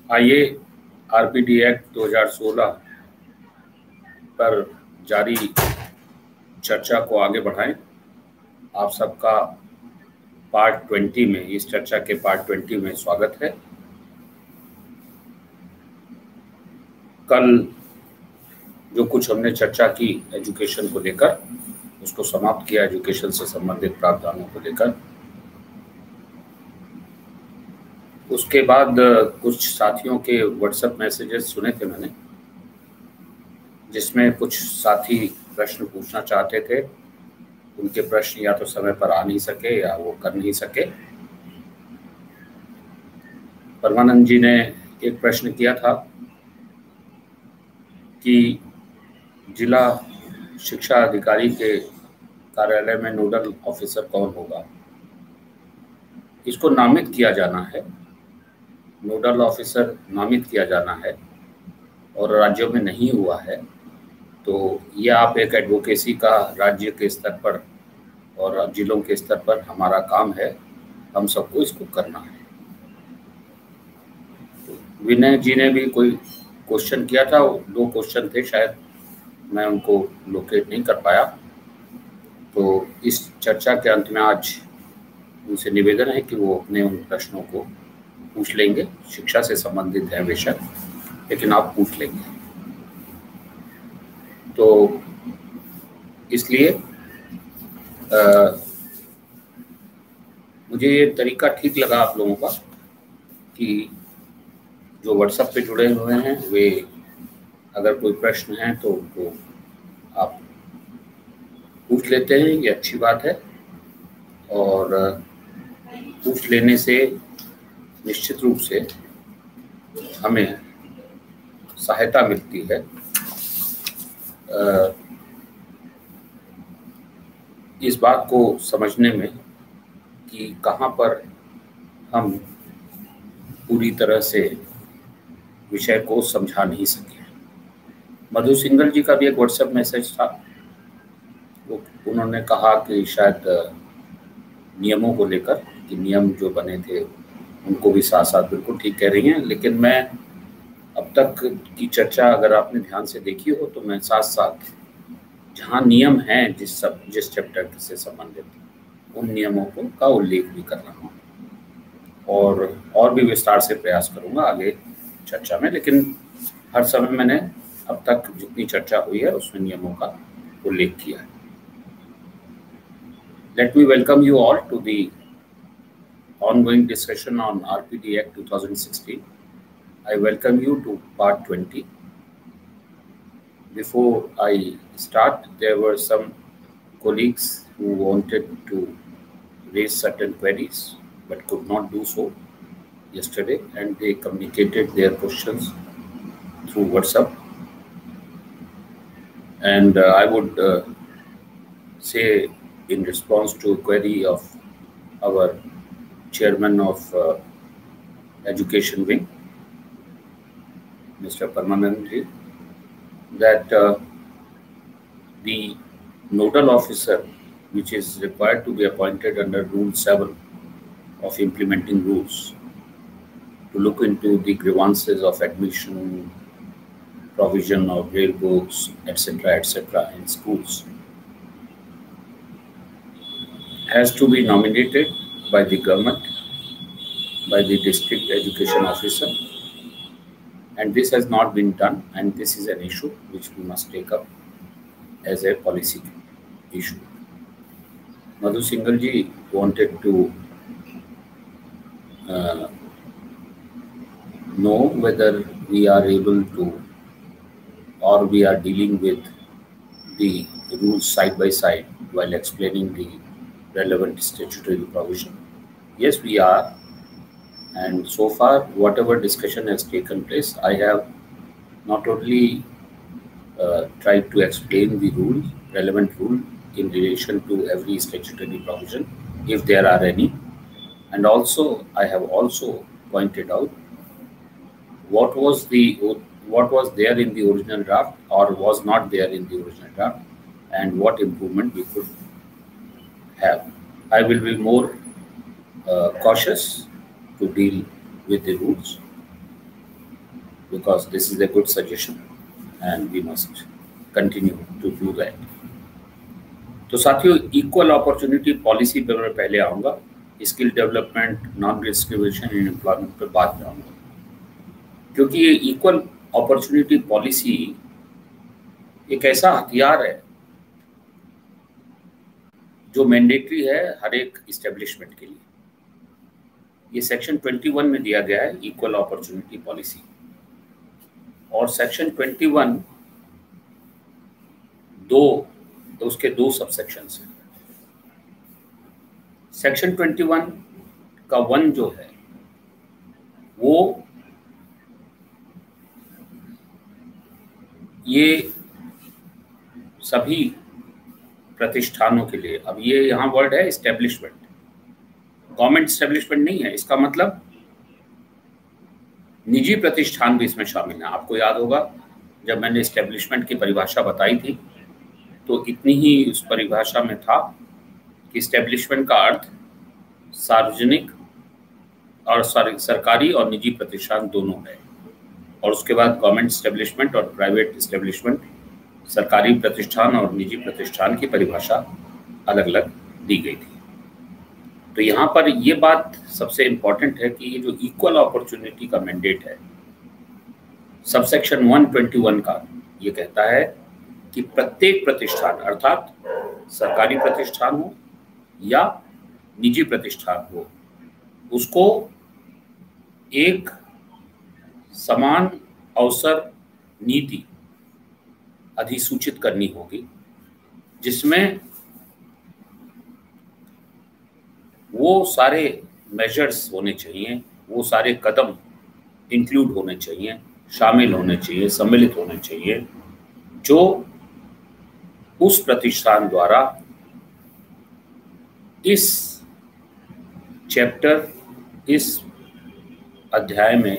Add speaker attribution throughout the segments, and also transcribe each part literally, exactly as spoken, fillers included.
Speaker 1: आइए RPD act दो हज़ार सोलह पर जारी चर्चा को आगे बढ़ाएं। आप सबका पार्ट ट्वेंटी में, इस चर्चा के पार्ट ट्वेंटी में स्वागत है। कल जो कुछ हमने चर्चा की एजुकेशन को लेकर, उसको समाप्त किया एजुकेशन से संबंधित प्रावधानों को लेकर। उसके बाद कुछ साथियों के व्हाट्सएप मैसेजेस सुने थे मैंने, जिसमें कुछ साथी प्रश्न पूछना चाहते थे। उनके प्रश्न या तो समय पर आ नहीं सके या वो कर नहीं सके। परमानंद जी ने एक प्रश्न किया था कि जिला शिक्षा अधिकारी के कार्यालय में नोडल ऑफिसर कौन होगा। इसको नामित किया जाना है, नोडल ऑफिसर नामित किया जाना है और राज्यों में नहीं हुआ है। तो ये आप एक एडवोकेसी का राज्य के स्तर पर और जिलों के स्तर पर हमारा काम है, हम सबको इसको करना है। विनय जी ने भी कोई क्वेश्चन किया था, दो क्वेश्चन थे, शायद मैं उनको लोकेट नहीं कर पाया। तो इस चर्चा के अंत में आज उनसे निवेदन है कि वो अपने उन प्रश्नों को पूछ लेंगे। शिक्षा से संबंधित है बेशक, लेकिन आप पूछ लेंगे। तो इसलिए आ, मुझे ये तरीका ठीक लगा आप लोगों का कि जो व्हाट्सएप पे जुड़े हुए हैं वे अगर कोई प्रश्न है तो उनको आप पूछ लेते हैं, ये अच्छी बात है। और पूछ लेने से निश्चित रूप से हमें सहायता मिलती है इस बात को समझने में कि कहाँ पर हम पूरी तरह से विषय को समझा नहीं सके। मधु सिंगल जी का भी एक व्हाट्सएप मैसेज था, वो उन्होंने कहा कि शायद नियमों को लेकर कि नियम जो बने थे उनको भी साथ साथ, बिल्कुल ठीक कह रही हैं। लेकिन मैं अब तक की चर्चा अगर आपने ध्यान से देखी हो तो मैं साथ साथ जहाँ नियम हैं जिस सब जिस चैप्टर से संबंधित उन नियमों को का उल्लेख भी कर रहा हूँ और और भी विस्तार से प्रयास करूँगा आगे चर्चा में। लेकिन हर समय मैंने अब तक जितनी चर्चा हुई है उसमें नियमों का उल्लेख किया है। Let me welcome you all to the ongoing discussion on R P D Act twenty sixteen. I welcome you to part twenty. Before I start, there were some colleagues who wanted to raise certain queries but could not do so yesterday, and they communicated their questions through WhatsApp. And uh, I would uh, say, in response to a query of our chairman of uh, education wing, Mister Parmanand ji, that uh, the nodal officer, which is required to be appointed under Rule seven of implementing rules, to look into the grievances of admission, provision of rail books, et cetera, et cetera, in schools, has to be nominated by the government, by the district education officer, and this has not been done, and this is an issue which we must take up as a policy issue. Madhu Singhal ji wanted to uh, know whether we are able to, or we are dealing with the rules side by side while explaining the relevant statutory provision. Yes, we are. And so far, whatever discussion has taken place, I have not only uh, tried to explain the rule, relevant rule in relation to every statutory provision, if there are any, and also I have also pointed out what was the what was there in the original draft or was not there in the original draft, and what improvement we could have. I will be more uh, cautious to deal with the rules. because this is a good suggestion and we must continue to do that. तो साथियों, equal opportunity policy पे मैं पहले आऊँगा, skill development, non discrimination in employment पे बाद में आऊँगा, क्योंकि ये इक्वल अपॉर्चुनिटी पॉलिसी एक ऐसा हथियार है जो मैंडेटरी है हर एक इस्टेब्लिशमेंट के लिए। ये सेक्शन इक्कीस में दिया गया है, इक्वल अपॉर्चुनिटी पॉलिसी, और सेक्शन इक्कीस दो तो उसके दो सब सेक्शंस हैं। सेक्शन इक्कीस का वन जो है वो ये सभी प्रतिष्ठानों के लिए, अब ये यहाँ वर्ड है एस्टेब्लिशमेंट, गवर्नमेंट एस्टेब्लिशमेंट नहीं है, इसका मतलब निजी प्रतिष्ठान भी इसमें शामिल है। आपको याद होगा जब मैंने एस्टेब्लिशमेंट की परिभाषा बताई थी तो इतनी ही उस परिभाषा में था कि एस्टेब्लिशमेंट का अर्थ सार्वजनिक और सरकारी और निजी प्रतिष्ठान दोनों है, और उसके बाद गवर्नमेंट एस्टेब्लिशमेंट और प्राइवेट एस्टेब्लिशमेंट, सरकारी प्रतिष्ठान और निजी प्रतिष्ठान की परिभाषा अलग अलग दी गई थी। तो यहाँ पर ये बात सबसे इम्पॉर्टेंट है कि ये जो इक्वल अपॉर्चुनिटी का मैंडेट है, सबसेक्शन एक सौ इक्कीस का ये कहता है कि प्रत्येक प्रतिष्ठान, अर्थात सरकारी प्रतिष्ठान हो या निजी प्रतिष्ठान हो, उसको एक समान अवसर नीति अधिसूचित करनी होगी, जिसमें वो सारे मेजर्स होने चाहिए, वो सारे कदम इंक्लूड होने चाहिए, शामिल होने चाहिए, सम्मिलित होने चाहिए, जो उस प्रतिष्ठान द्वारा इस चैप्टर, इस अध्याय में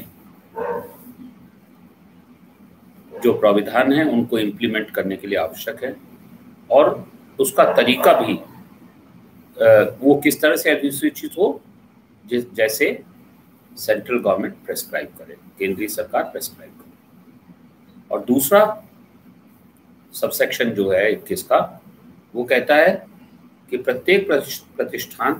Speaker 1: जो प्राविधान है उनको इम्प्लीमेंट करने के लिए आवश्यक है, और उसका तरीका भी वो किस तरह से अधिसूचित हो, जिस जैसे सेंट्रल गवर्नमेंट प्रेस्क्राइब करे, केंद्रीय सरकार प्रेस्क्राइब करे। और दूसरा सबसेक्शन जो है इक्कीस का, वो कहता है कि प्रत्येक प्रतिष्ठान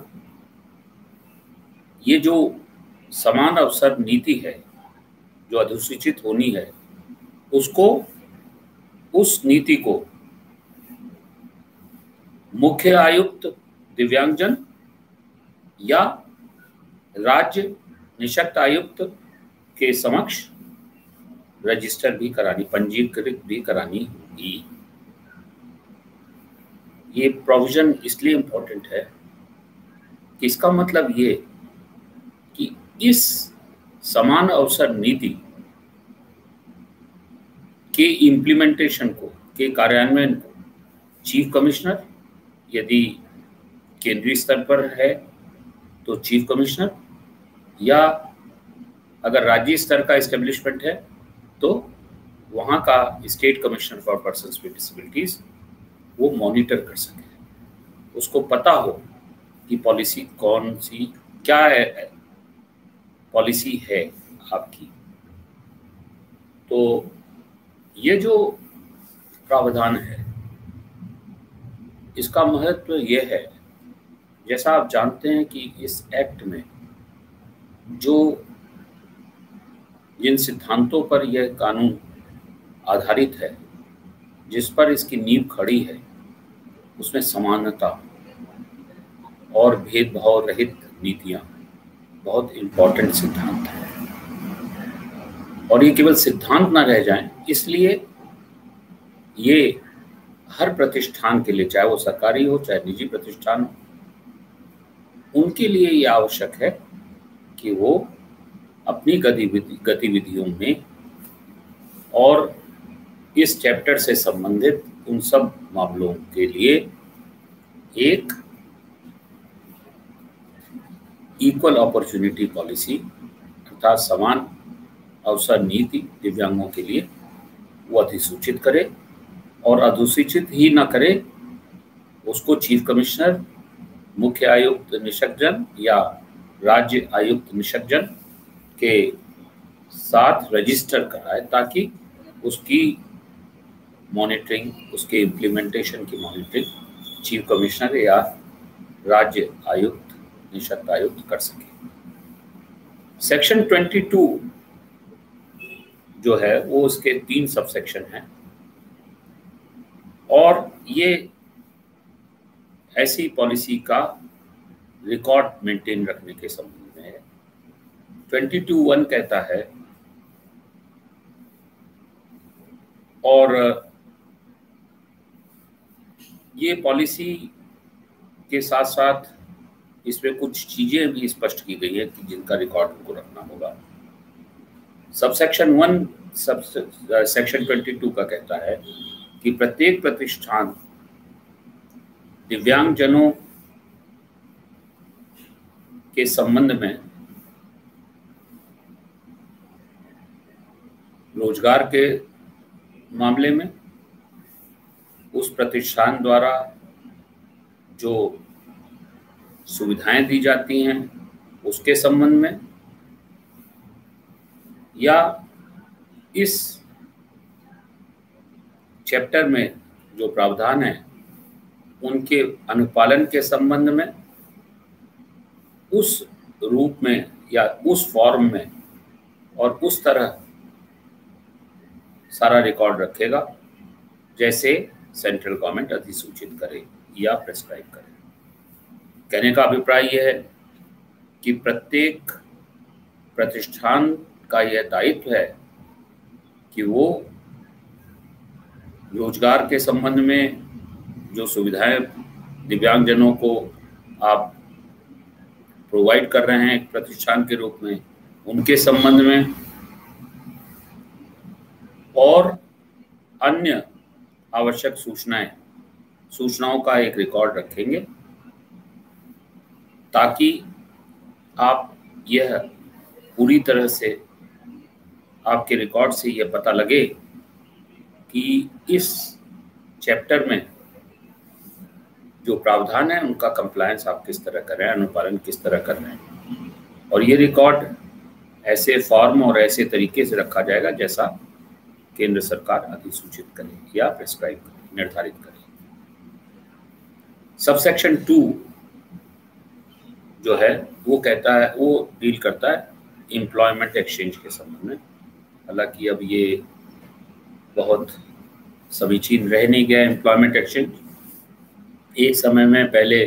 Speaker 1: ये जो समान अवसर नीति है जो अधिसूचित होनी है, उसको, उस नीति को मुख्य आयुक्त दिव्यांगजन या राज्य निःशक्त आयुक्त के समक्ष रजिस्टर भी करानी, पंजीकृत भी करानी होगी। ये प्रोविजन इसलिए इम्पोर्टेंट है कि इसका मतलब ये कि इस समान अवसर नीति के इम्प्लीमेंटेशन को, के कार्यान्वयन को चीफ कमिश्नर, यदि केंद्रीय स्तर पर है तो चीफ कमिश्नर, या अगर राज्य स्तर का एस्टेब्लिशमेंट है तो वहाँ का state commissioner for persons with disabilities वो मॉनिटर कर सके, उसको पता हो कि पॉलिसी कौन सी, क्या है पॉलिसी है आपकी। तो ये जो प्रावधान है इसका महत्व ये है, जैसा आप जानते हैं कि इस एक्ट में जो जिन सिद्धांतों पर यह कानून आधारित है, जिस पर इसकी नींव खड़ी है, उसमें समानता और भेदभाव रहित नीतियां बहुत इम्पोर्टेंट सिद्धांत है, और ये केवल सिद्धांत ना रह जाएं, इसलिए ये हर प्रतिष्ठान के लिए, चाहे वो सरकारी हो चाहे निजी प्रतिष्ठान हो, उनके लिए ये आवश्यक है कि वो अपनी गतिविधि गतिविधियों में और इस चैप्टर से संबंधित उन सब मामलों के लिए एक इक्वल अपॉर्चुनिटी पॉलिसी अर्थात समान अवसर नीति दिव्यांगों के लिए वो अधिसूचित करे, और अधिसूचित ही ना करे उसको चीफ कमिश्नर, मुख्य आयुक्त निःशक्तजन या राज्य आयुक्त निःशक्तजन के साथ रजिस्टर कराए ताकि उसकी मॉनिटरिंग, उसके इम्प्लीमेंटेशन की मॉनिटरिंग चीफ कमिश्नर या राज्य आयुक्त, निःशक्त आयुक्त कर सके। सेक्शन बाईस जो है वो उसके तीन सब सेक्शन हैं और ये ऐसी पॉलिसी का रिकॉर्ड मेंटेन रखने के संबंध में है। बाईस वन कहता है और ये पॉलिसी के साथ साथ इसमें कुछ चीजें भी स्पष्ट की गई है कि जिनका रिकॉर्ड उनको रखना होगा। सबसेक्शन वन सब सेक्शन बाईस का कहता है कि प्रत्येक प्रतिष्ठान दिव्यांगजनों के संबंध में रोजगार के मामले में उस प्रतिष्ठान द्वारा जो सुविधाएं दी जाती हैं उसके संबंध में या इस चैप्टर में जो प्रावधान है उनके अनुपालन के संबंध में उस रूप में या उस फॉर्म में और उस तरह सारा रिकॉर्ड रखेगा जैसे सेंट्रल गवर्नमेंट अधिसूचित करे या प्रेस्क्राइब करे। कहने का अभिप्राय यह है कि प्रत्येक प्रतिष्ठान का यह दायित्व है कि वो रोजगार के संबंध में जो सुविधाएं दिव्यांगजनों को आप प्रोवाइड कर रहे हैं एक प्रतिष्ठान के रूप में उनके संबंध में और अन्य आवश्यक सूचनाएं सूचनाओं का एक रिकॉर्ड रखेंगे ताकि आप यह पूरी तरह से आपके रिकॉर्ड से यह पता लगे कि इस चैप्टर में जो प्रावधान है उनका कंप्लायंस आप किस तरह कर रहे हैं, अनुपालन किस तरह कर रहे हैं। और ये रिकॉर्ड ऐसे फॉर्म और ऐसे तरीके से रखा जाएगा जैसा केंद्र सरकार अधिसूचित करे या प्रेस्क्राइब करे, निर्धारित करे। सबसेक्शन टू जो है वो कहता है, वो डील करता है एम्प्लॉयमेंट एक्सचेंज के संबंध में। हालांकि अब ये बहुत समीचीन रह नहीं गया एम्प्लॉयमेंट एक्सचेंज। एक समय में पहले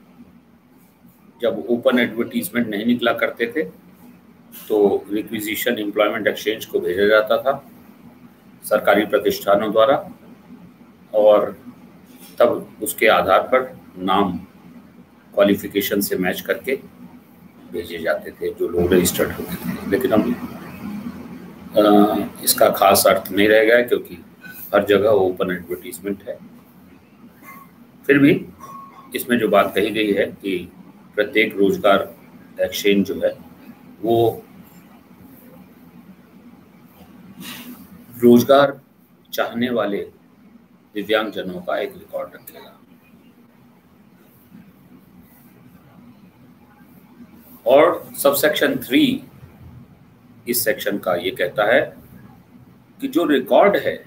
Speaker 1: जब ओपन एडवर्टीजमेंट नहीं निकला करते थे तो रिक्विजिशन एम्प्लॉयमेंट एक्सचेंज को भेजा जाता था सरकारी प्रतिष्ठानों द्वारा और तब उसके आधार पर नाम क्वालिफिकेशन से मैच करके भेजे जाते थे जो लोग रजिस्टर्ड होते थे। लेकिन अब इसका खास अर्थ नहीं रह गया क्योंकि हर जगह ओपन एडवर्टीजमेंट है। फिर भी इसमें जो बात कही गई है कि प्रत्येक रोजगार एक्सचेंज जो है वो रोजगार चाहने वाले दिव्यांगजनों का एक रिकॉर्ड रखेगा। और सबसेक्शन थ्री इस सेक्शन का ये कहता है कि जो रिकॉर्ड है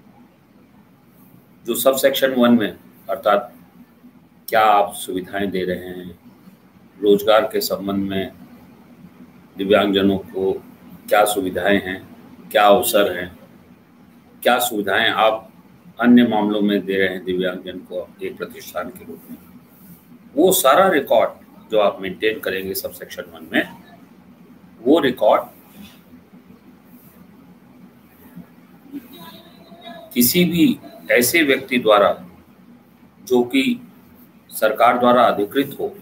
Speaker 1: जो सबसेक्शन वन में, अर्थात क्या आप सुविधाएं दे रहे हैं, रोजगार के संबंध में दिव्यांगजनों को क्या सुविधाएं हैं, क्या अवसर हैं, क्या सुविधाएं आप अन्य मामलों में दे रहे हैं दिव्यांगजन को एक प्रतिष्ठान के रूप में, वो सारा रिकॉर्ड जो आप मेंटेन करेंगे सबसेक्शन वन में, वो रिकॉर्ड किसी भी ऐसे व्यक्ति द्वारा जो कि सरकार द्वारा अधिकृत हो,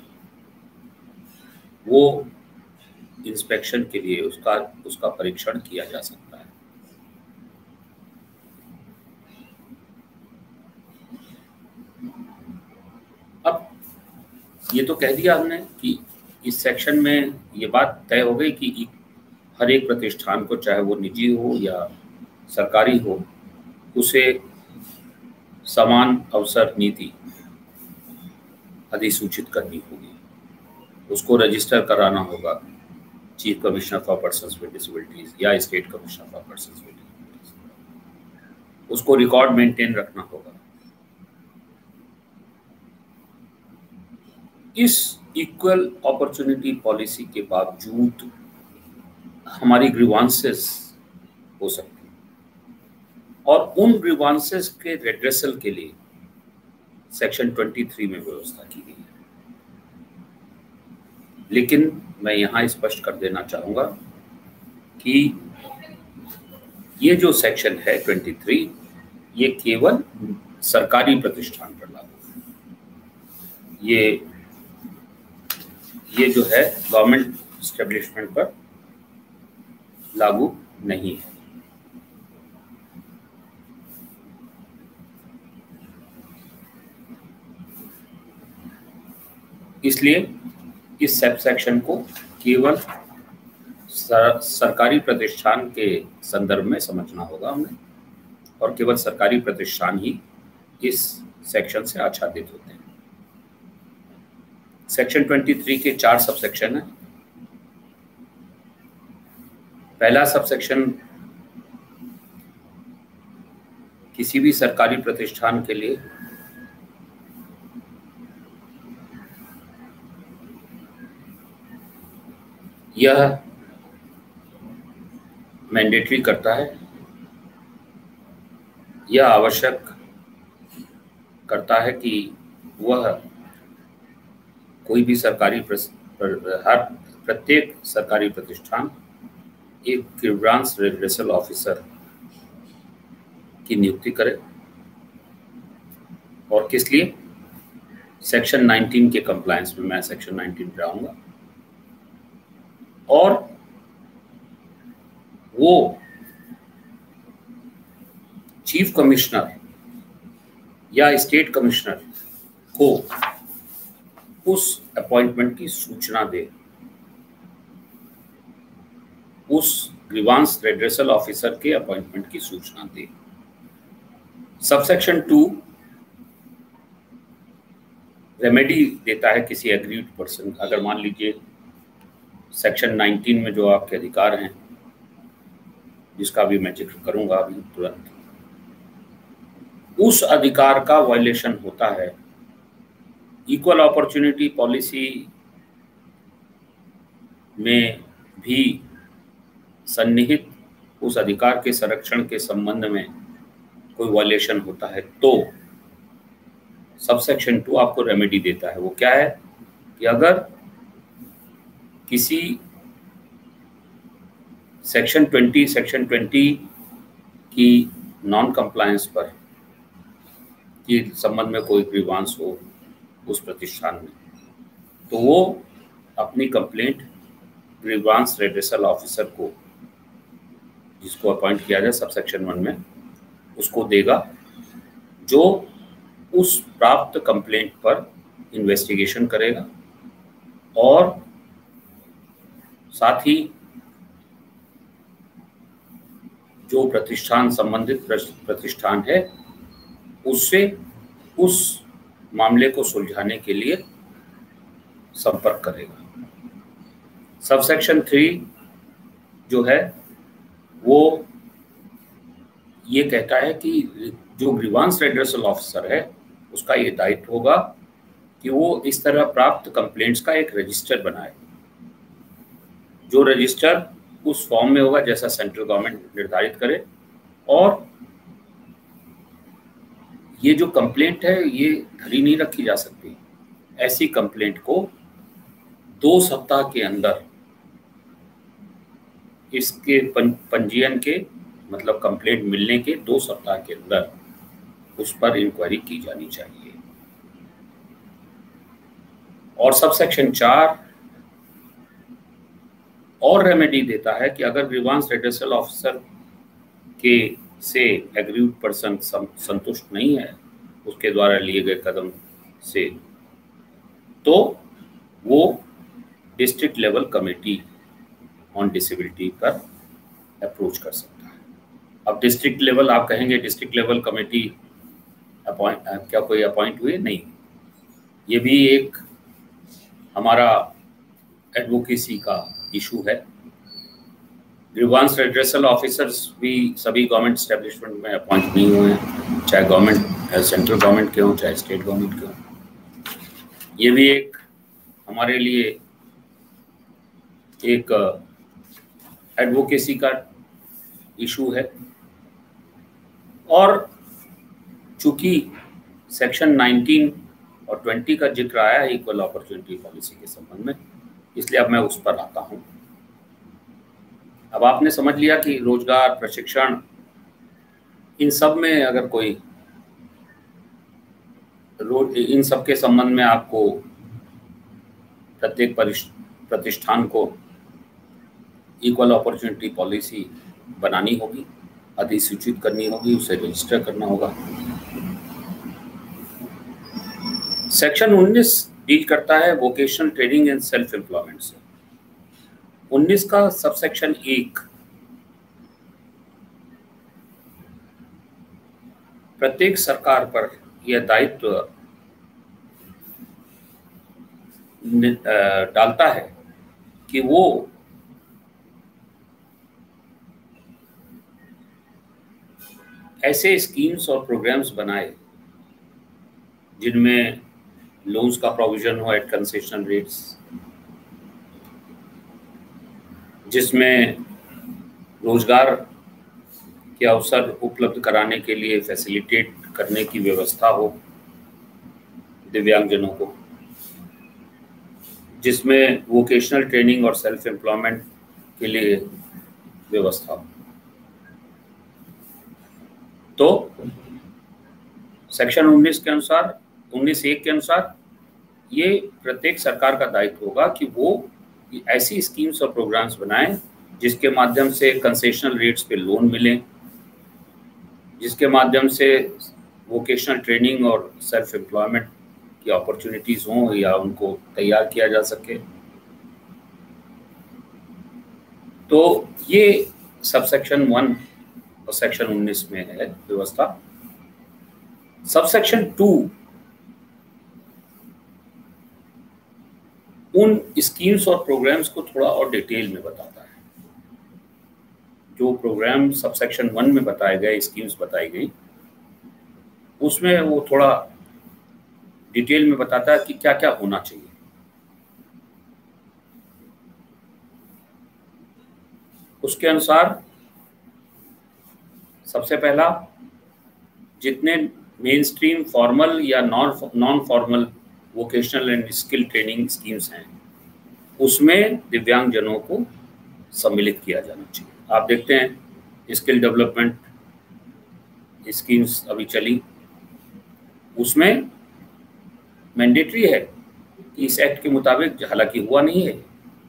Speaker 1: वो इंस्पेक्शन के लिए उसका उसका परीक्षण किया जा सकता है। अब ये तो कह दिया हमने कि इस सेक्शन में ये बात तय हो गई कि हर एक प्रतिष्ठान को, चाहे वो निजी हो या सरकारी हो, उसे समान अवसर नीति अधिसूचित करनी होगी, उसको रजिस्टर कराना होगा chief commissioner for persons with disabilities या state commissioner for persons with disabilities, उसको रिकॉर्ड मेंटेन रखना होगा। इस इक्वल अपॉर्चुनिटी पॉलिसी के बावजूद हमारी ग्रीवांसेस हो सकती हैं और उन ग्रीवांसेस के रेड्रेसल के लिए सेक्शन तेईस में व्यवस्था की गई है। लेकिन मैं यहाँ स्पष्ट कर देना चाहूँगा कि ये जो सेक्शन है तेईस, ये केवल सरकारी प्रतिष्ठान पर लागू है। ये ये जो है गवर्नमेंट एस्टेब्लिशमेंट पर लागू नहीं है। इसलिए इस सब सेक्शन को केवल सर, सरकारी प्रतिष्ठान के संदर्भ में समझना होगा हमें, और केवल सरकारी प्रतिष्ठान ही इस सेक्शन से आच्छादित होते हैं। सेक्शन तेईस के चार सब सेक्शन हैं। पहला सब सेक्शन किसी भी सरकारी प्रतिष्ठान के लिए यह मैंडेटरी करता है, यह आवश्यक करता है कि वह कोई भी सरकारी हर प्रत्येक सरकारी प्रतिष्ठान एक ग्रीवांस रेड्रेसल ऑफिसर की नियुक्ति करे। और किस लिए? सेक्शन उन्नीस के कंप्लायंस में, मैं सेक्शन उन्नीस पे आऊंगा। और वो चीफ कमिश्नर या स्टेट कमिश्नर को उस अपॉइंटमेंट की सूचना दे, उस ग्रीवांस रेड्रेसल ऑफिसर के अपॉइंटमेंट की सूचना दे। सबसेक्शन टू रेमेडी देता है किसी एग्रीड पर्सन। अगर मान लीजिए सेक्शन उन्नीस में जो आपके अधिकार हैं, जिसका भी मैं जिक्र करूंगा अभी तुरंत, उस अधिकार का वायलेशन होता है, इक्वल अपॉर्चुनिटी पॉलिसी में भी सन्निहित उस अधिकार के संरक्षण के संबंध में कोई वायलेशन होता है, तो सबसेक्शन टू आपको रेमेडी देता है। वो क्या है कि अगर किसी सेक्शन बीस सेक्शन बीस की नॉन कंप्लायंस पर के संबंध में कोई ग्रीवांस हो उस प्रतिष्ठान में, तो वो अपनी कंप्लेंट ग्रीवांस रेड्रेसल ऑफिसर को, जिसको अपॉइंट किया जाए सबसेक्शन वन में, उसको देगा, जो उस प्राप्त कंप्लेंट पर इन्वेस्टिगेशन करेगा और साथ ही जो प्रतिष्ठान संबंधित प्रतिष्ठान है उससे उस मामले को सुलझाने के लिए संपर्क करेगा। सबसेक्शन थ्री जो है वो ये कहता है कि जो ग्रीवांस रेड्रेसल ऑफिसर है उसका ये दायित्व होगा कि वो इस तरह प्राप्त कंप्लेंट्स का एक रजिस्टर बनाए, जो रजिस्टर उस फॉर्म में होगा जैसा सेंट्रल गवर्नमेंट निर्धारित करे। और ये जो कंप्लेंट है ये धरी नहीं रखी जा सकती। ऐसी कंप्लेंट को दो सप्ताह के अंदर इसके पंजीयन के, मतलब कंप्लेंट मिलने के दो सप्ताह के अंदर उस पर इंक्वायरी की जानी चाहिए। और सबसेक्शन चार और रेमेडी देता है कि अगर ग्रीवांस रेड्रेसल ऑफिसर के से एग्रीव्ड पर्सन संतुष्ट नहीं है उसके द्वारा लिए गए कदम से, तो वो district level committee on disability पर अप्रोच कर सकता है। अब डिस्ट्रिक्ट लेवल, आप कहेंगे डिस्ट्रिक्ट लेवल कमेटी अपॉइंट क्या कोई अपॉइंट हुए? नहीं, ये भी एक हमारा एडवोकेसी का इशू है। ग्रीवांस रेड्रेसल ऑफिसर्स भी सभी गवर्नमेंट एस्टेब्लिशमेंट में अपॉइंट नहीं हुए हैं, चाहे गवर्नमेंट सेंट्रल गवर्नमेंट के हों चाहे स्टेट गवर्नमेंट के हों। ये भी एक हमारे लिए एक एडवोकेसी का इशू है। और चूंकि सेक्शन नाइनटीन और ट्वेंटी का जिक्र आया है इक्वल अपॉर्चुनिटी पॉलिसी के संबंध में, इसलिए अब मैं उस पर आता हूं। अब आपने समझ लिया कि रोजगार, प्रशिक्षण, इन सब में अगर कोई इन सब के संबंध में आपको प्रत्येक प्रतिष्ठान को इक्वल अपॉर्चुनिटी पॉलिसी बनानी होगी, अधिसूचित करनी होगी, उसे रजिस्टर करना होगा। सेक्शन उन्नीस डील करता है vocational training and self employment से। उन्नीस का सबसेक्शन एक प्रत्येक सरकार पर यह दायित्व डालता है कि वो ऐसे स्कीम्स और प्रोग्राम्स बनाए जिनमें लोन्स का प्रोविजन हो एट कंसेशनल रेट्स, जिसमें रोजगार के अवसर उपलब्ध कराने के लिए फैसिलिटेट करने की व्यवस्था हो दिव्यांगजनों को, जिसमें वोकेशनल ट्रेनिंग और सेल्फ एम्प्लॉयमेंट के लिए व्यवस्था हो। तो सेक्शन उन्नीस के अनुसार, उन्नीस एक के अनुसार ये प्रत्येक सरकार का दायित्व होगा कि वो ऐसी स्कीम्स और प्रोग्राम्स बनाएं जिसके माध्यम से कंसेशनल रेट्स पे लोन मिले, जिसके माध्यम से वोकेशनल ट्रेनिंग और सेल्फ एम्प्लॉयमेंट की अपॉर्चुनिटीज हों या उनको तैयार किया जा सके। तो ये सब सेक्शन वन और सेक्शन उन्नीस में है व्यवस्था। सब सेक्शन टू उन स्कीम्स और प्रोग्राम्स को थोड़ा और डिटेल में बताता है। जो प्रोग्राम सब सेक्शन वन में बताए गए, स्कीम्स बताई गई, उसमें वो थोड़ा डिटेल में बताता है कि क्या क्या होना चाहिए। उसके अनुसार सबसे पहला, जितने मेन स्ट्रीम फॉर्मल या non non formal vocational and skill training schemes हैं उसमें दिव्यांगजनों को सम्मिलित किया जाना चाहिए। आप देखते हैं स्किल डेवलपमेंट स्कीम्स अभी चली, उसमें मैंडेटरी है कि इस एक्ट के मुताबिक, हालांकि हुआ नहीं है,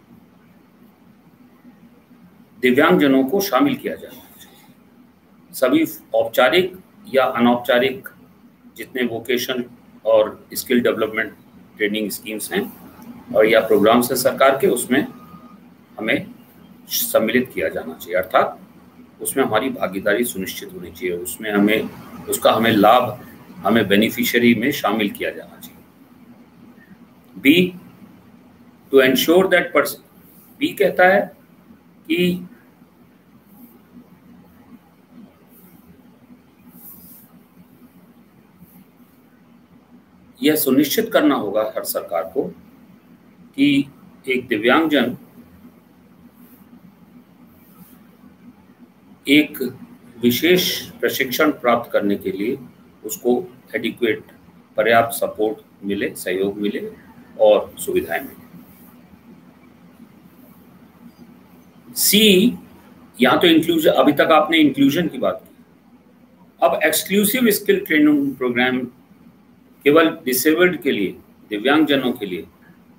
Speaker 1: दिव्यांगजनों को शामिल किया जाना चाहिए। सभी औपचारिक या अनौपचारिक जितने वोकेशन और स्किल डेवलपमेंट ट्रेनिंग स्कीम्स हैं और या प्रोग्राम्स हैं सरकार के, उसमें हमें सम्मिलित किया जाना चाहिए, अर्थात उसमें हमारी भागीदारी सुनिश्चित होनी चाहिए, उसमें हमें उसका हमें लाभ, हमें बेनिफिशियरी में शामिल किया जाना चाहिए। B, to ensure that person, B कहता है कि यह सुनिश्चित करना होगा हर सरकार को कि एक दिव्यांगजन एक विशेष प्रशिक्षण प्राप्त करने के लिए उसको एडिक्वेट, पर्याप्त सपोर्ट मिले, सहयोग मिले और सुविधाएं मिले। सी, यहाँ तो इंक्लूजन, अभी तक आपने इंक्लूजन की बात की, अब एक्सक्लूसिव स्किल ट्रेनिंग प्रोग्राम केवल डिसेबल्ड के लिए, दिव्यांगजनों के लिए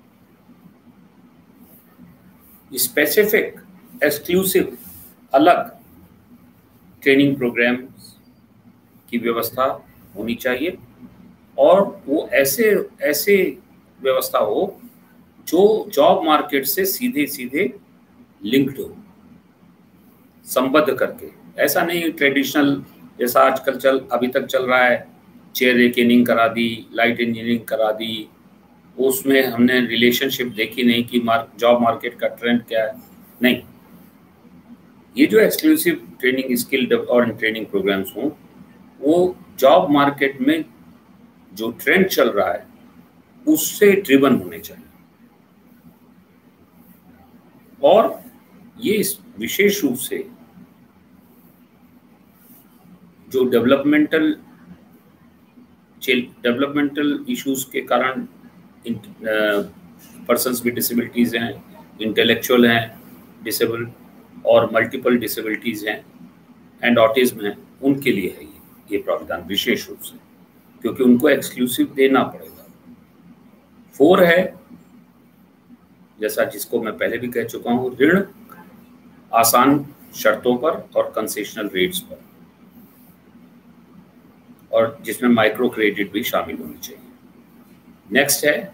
Speaker 1: स्पेसिफिक एक्सक्लूसिव अलग ट्रेनिंग प्रोग्राम की व्यवस्था होनी चाहिए और वो ऐसे ऐसे व्यवस्था हो जो जॉब मार्केट से सीधे सीधे लिंक्ड हो, संबद्ध करके। ऐसा नहीं ट्रेडिशनल जैसा आजकल चल अभी तक चल रहा है, चेयर रेकेनिंग करा दी, लाइट इंजीनियरिंग करा दी, उसमें हमने रिलेशनशिप देखी नहीं कि मार्क जॉब मार्केट का ट्रेंड क्या है, नहीं। ये जो एक्सक्लूसिव ट्रेनिंग स्किल और ट्रेनिंग प्रोग्राम्स हों, वो जॉब मार्केट में जो ट्रेंड चल रहा है उससे ड्रिवन होने चाहिए। और ये विशेष रूप से जो डेवलपमेंटल डेवलपमेंटल इश्यूज के कारण पर्सन्स विद डिसेबिलिटीज़ हैं, इंटेलेक्चुअल हैं डिसेबल, और मल्टीपल डिसेबिलिटीज़ हैं एंड ऑटिज्म हैं, उनके लिए है ये ये प्रावधान विशेष रूप से, क्योंकि उनको एक्सक्लूसिव देना पड़ेगा। फोर है, जैसा जिसको मैं पहले भी कह चुका हूँ, ऋण आसान शर्तों पर और कंसेशनल रेट्स पर, और जिसमें माइक्रो क्रेडिट भी शामिल होनी चाहिए। नेक्स्ट है,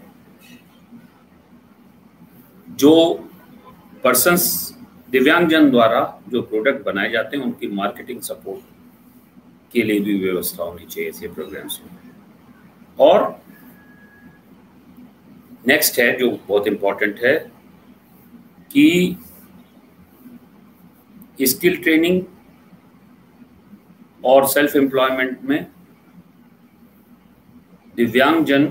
Speaker 1: जो पर्सन्स दिव्यांगजन द्वारा जो प्रोडक्ट बनाए जाते हैं उनकी मार्केटिंग सपोर्ट के लिए भी व्यवस्था होनी चाहिए ऐसे प्रोग्राम्स में। और नेक्स्ट है जो बहुत इंपॉर्टेंट है कि स्किल ट्रेनिंग और सेल्फ एम्प्लॉयमेंट में दिव्यांगजन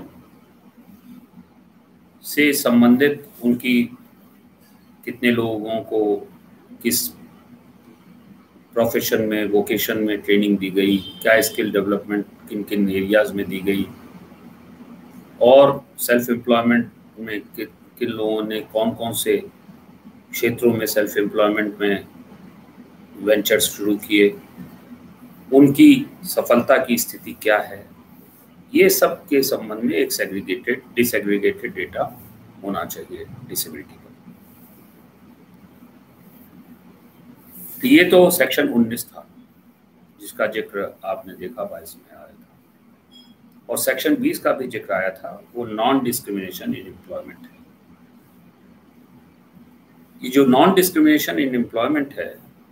Speaker 1: से संबंधित उनकी कितने लोगों को किस प्रोफेशन में, वोकेशन में ट्रेनिंग दी गई, क्या स्किल डेवलपमेंट किन किन एरियाज में दी गई, और सेल्फ एम्प्लॉयमेंट में कि, किन लोगों ने कौन कौन से क्षेत्रों में सेल्फ एम्प्लॉयमेंट में वेंचर्स शुरू किए, उनकी सफलता की स्थिति क्या है, ये सब के संबंध में एक सेग्रीगेटेड डिसएग्रीगेटेड डेटा होना चाहिए डिसेबिलिटी पर। तो ये तो सेक्शन उन्नीस था जिसका जिक्र आपने देखा बाईस में आया था, और सेक्शन बीस का भी जिक्र आया था, वो नॉन डिस्क्रिमिनेशन इन एम्प्लॉयमेंट है। ये जो नॉन डिस्क्रिमिनेशन इन एम्प्लॉयमेंट है,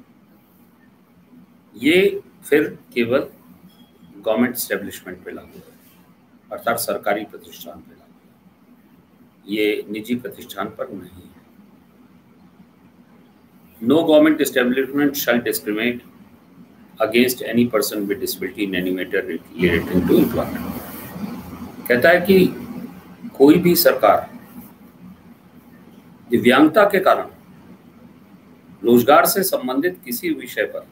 Speaker 1: ये फिर केवल गवर्नमेंट एस्टेब्लिशमेंट पे लागू है, अर्थात सरकारी प्रतिष्ठान पे लागू है, ये निजी प्रतिष्ठान पर नहीं है। No government establishment shall discriminate against any person with disability in any matter relating to employment. कहता है कि कोई भी सरकार दिव्यांगता के कारण रोजगार से संबंधित किसी विषय पर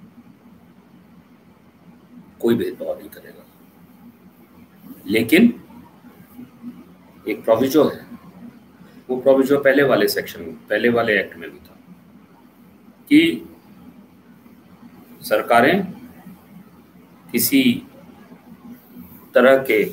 Speaker 1: कोई भेदभाव नहीं करेगा, लेकिन एक प्रोविजो है, वो प्रोविजो पहले वाले सेक्शन में, पहले वाले एक्ट में भी था कि सरकारें किसी तरह के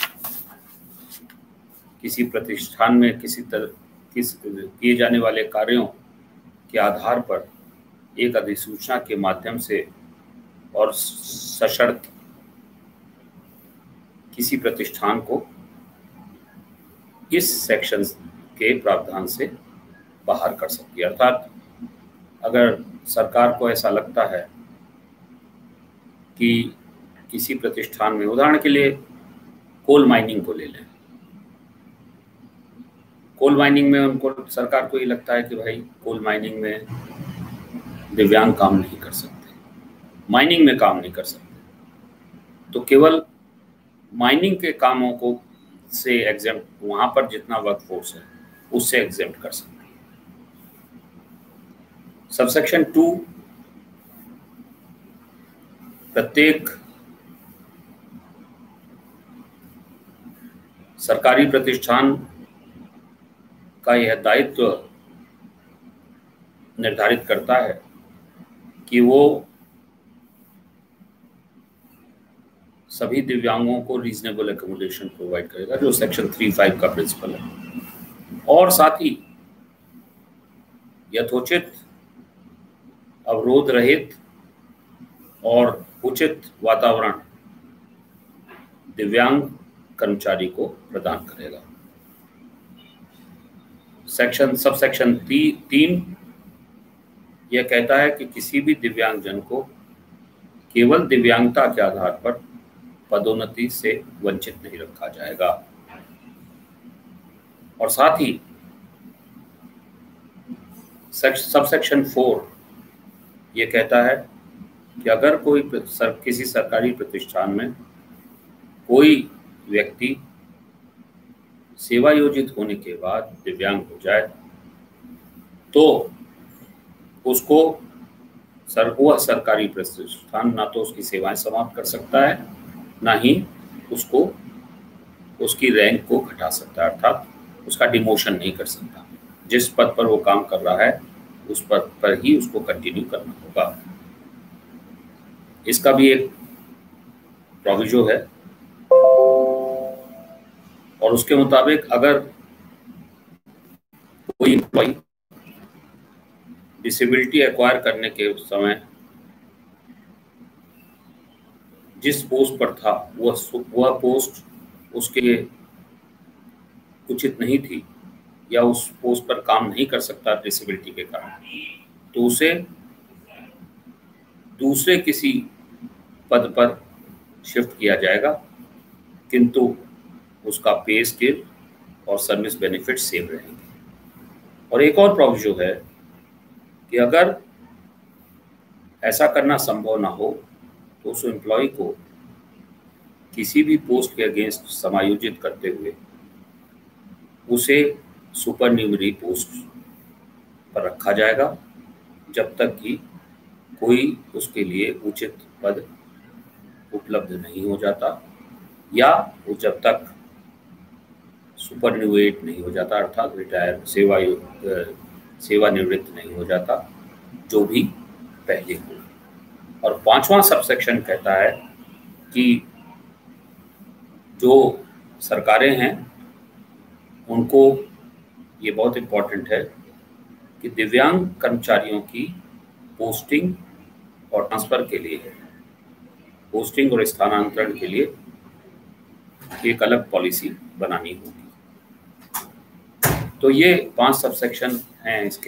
Speaker 1: किसी प्रतिष्ठान में किसी तरह किस किए जाने वाले कार्यों के आधार पर एक अधिसूचना के माध्यम से और सशर्त किसी प्रतिष्ठान को इस सेक्शन के प्रावधान से बाहर कर सकती है। अर्थात अगर सरकार को ऐसा लगता है कि किसी प्रतिष्ठान में, उदाहरण के लिए कोल माइनिंग को ले लें, कोल माइनिंग में उनको, सरकार को ये लगता है कि भाई कोल माइनिंग में दिव्यांग काम नहीं कर सकते, माइनिंग में काम नहीं कर सकते, तो केवल माइनिंग के कामों को से एग्जेम्प्ट, वहां पर जितना वर्कफोर्स है उससे एग्जेम्प्ट कर सकते हैं। सबसेक्शन टू, प्रत्येक सरकारी प्रतिष्ठान का यह दायित्व निर्धारित करता है कि वो सभी दिव्यांगों को रीजनेबल एकोमोडेशन प्रोवाइड करेगा, जो सेक्शन थ्री फाइव का प्रिंसिपल है, और साथ ही यथोचित, अवरोध रहित और उचित वातावरण दिव्यांग कर्मचारी को प्रदान करेगा। सेक्शन सब सेक्शन ती, तीन यह कहता है कि किसी भी दिव्यांगजन को केवल दिव्यांगता के आधार पर पदोन्नति से वंचित नहीं रखा जाएगा। और साथ ही सब सेक्शन फोर ये कहता है कि अगर कोई सर, किसी सरकारी प्रतिष्ठान में कोई व्यक्ति सेवा योजित होने के बाद दिव्यांग हो जाए तो उसको सर वह सरकारी प्रतिष्ठान ना तो उसकी सेवाएं समाप्त कर सकता है, ना ही उसको उसकी रैंक को घटा सकता है, अर्थात उसका डिमोशन नहीं कर सकता। जिस पद पर वो काम कर रहा है उस पद पर ही उसको कंटिन्यू करना होगा। इसका भी एक प्रोविजो है और उसके मुताबिक अगर कोई एम्प्लॉय डिसेबिलिटी एक्वायर करने के समय जिस पोस्ट पर था वह वह पोस्ट उसके लिए उचित नहीं थी या उस पोस्ट पर काम नहीं कर सकता डिसेबिलिटी के कारण, तो उसे दूसरे किसी पद पर शिफ्ट किया जाएगा, किंतु उसका पे स्केल और सर्विस बेनिफिट सेम रहेंगे। और एक और प्रोविजो है कि अगर ऐसा करना संभव ना हो तो उस एम्प्लॉय को किसी भी पोस्ट के अगेंस्ट समायोजित करते हुए उसे सुपरन्यूमरी पोस्ट पर रखा जाएगा जब तक कि कोई उसके लिए उचित पद उपलब्ध नहीं हो जाता या वो जब तक सुपरन्यूएट नहीं हो जाता, अर्थात रिटायर सेवा सेवानिवृत्त नहीं हो जाता, जो भी पहले हो। और पांचवा सबसेक्शन कहता है कि जो सरकारें हैं उनको ये बहुत इम्पोर्टेंट है कि दिव्यांग कर्मचारियों की पोस्टिंग और ट्रांसफ़र के लिए पोस्टिंग और स्थानांतरण के लिए एक अलग पॉलिसी बनानी होगी। तो ये पांच सबसेक्शन हैं इसके।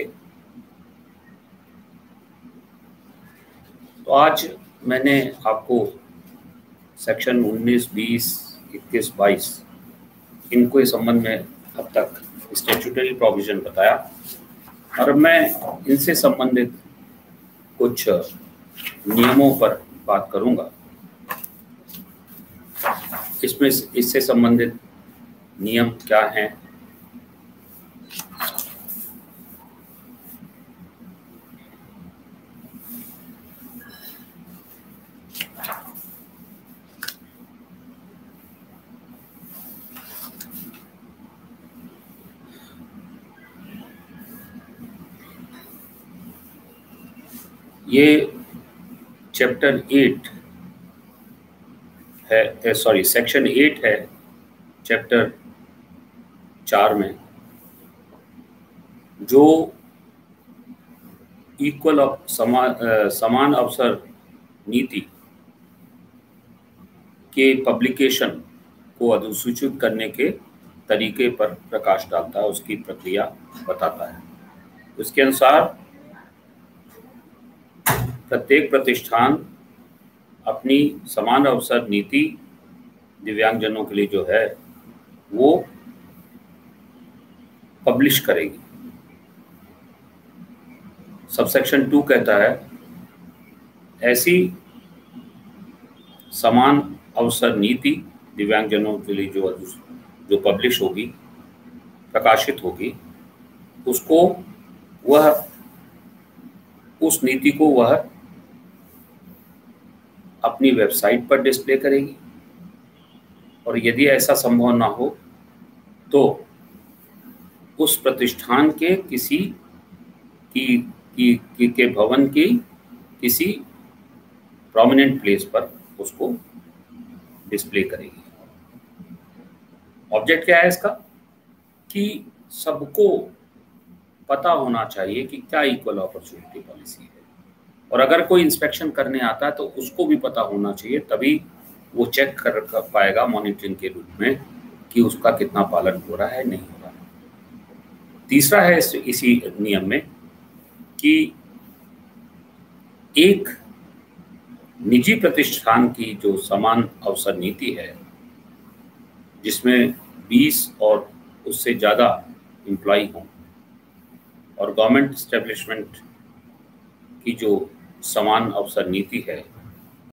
Speaker 1: तो आज मैंने आपको सेक्शन उन्नीस, बीस, इक्कीस, बाईस इनको इस संबंध में अब तक स्टैट्यूटरी प्रोविजन बताया और मैं इनसे संबंधित कुछ नियमों पर बात करूंगा। इसमें इससे संबंधित नियम क्या हैं, ये चैप्टर एट है, सॉरी सेक्शन एट है चैप्टर चार में, जो इक्वल समान समान अवसर नीति के पब्लिकेशन को अधिसूचित करने के तरीके पर प्रकाश डालता है, उसकी प्रक्रिया बताता है। उसके अनुसार प्रत्येक प्रतिष्ठान अपनी समान अवसर नीति दिव्यांगजनों के लिए जो है वो पब्लिश करेगी। सबसेक्शन टू कहता है ऐसी समान अवसर नीति दिव्यांगजनों के लिए जो जो पब्लिश होगी, प्रकाशित होगी, उसको वह उस नीति को वह अपनी वेबसाइट पर डिस्प्ले करेगी और यदि ऐसा संभव ना हो तो उस प्रतिष्ठान के किसी की, की, की के भवन की किसी प्रोमिनेंट प्लेस पर उसको डिस्प्ले करेगी। ऑब्जेक्ट क्या है इसका कि सबको पता होना चाहिए कि क्या इक्वल अपॉर्चुनिटी पॉलिसी है, और अगर कोई इंस्पेक्शन करने आता है तो उसको भी पता होना चाहिए, तभी वो चेक कर, कर पाएगा मॉनिटरिंग के रूप में कि उसका कितना पालन हो रहा है, नहीं हो रहा है। तीसरा है इस, इसी नियम में कि एक निजी प्रतिष्ठान की जो समान अवसर नीति है जिसमें बीस और उससे ज़्यादा एम्प्लॉय हों और गवर्नमेंट इस्टेब्लिशमेंट की जो समान अवसर नीति है